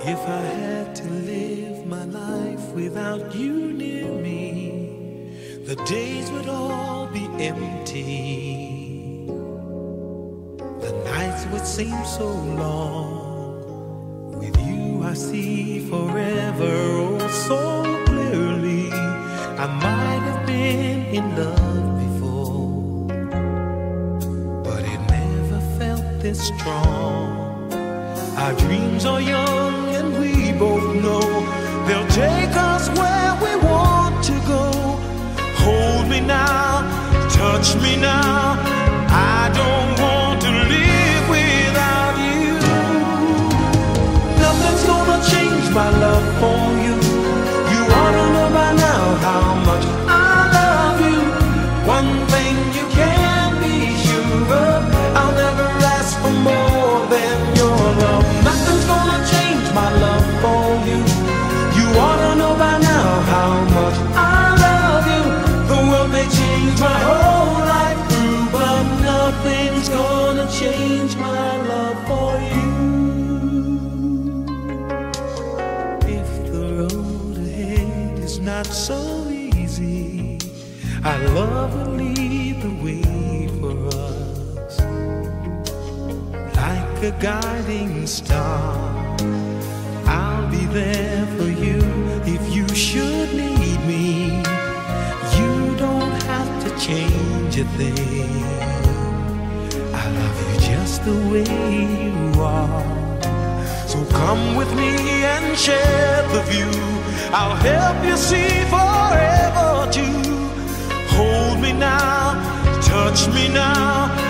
If I had to live my life without you near me, the days would all be empty. The nights would seem so long. With you I see forever oh so clearly. I might have been in love before, but it never felt this strong. Our dreams are young and we both know they'll take us where we want to go. Hold me now, touch me now. I don't want to live without you. Nothing's gonna change my love for you. You ought to know by now how much I love you. One thing you can be sure of, I'll never ask for more than your love. Nothing's gonna change my love for you. You ought to know by now how much I love you. The world may change my whole life through, but nothing's gonna change my love for you. If the road ahead is not so easy, our love will lead the way for us. Like a guiding star, I'll be there for you if you should need me. You don't have to change a thing. I love you just the way you are. So come with me and share the view. I'll help you see forever too. Hold me now, touch me now.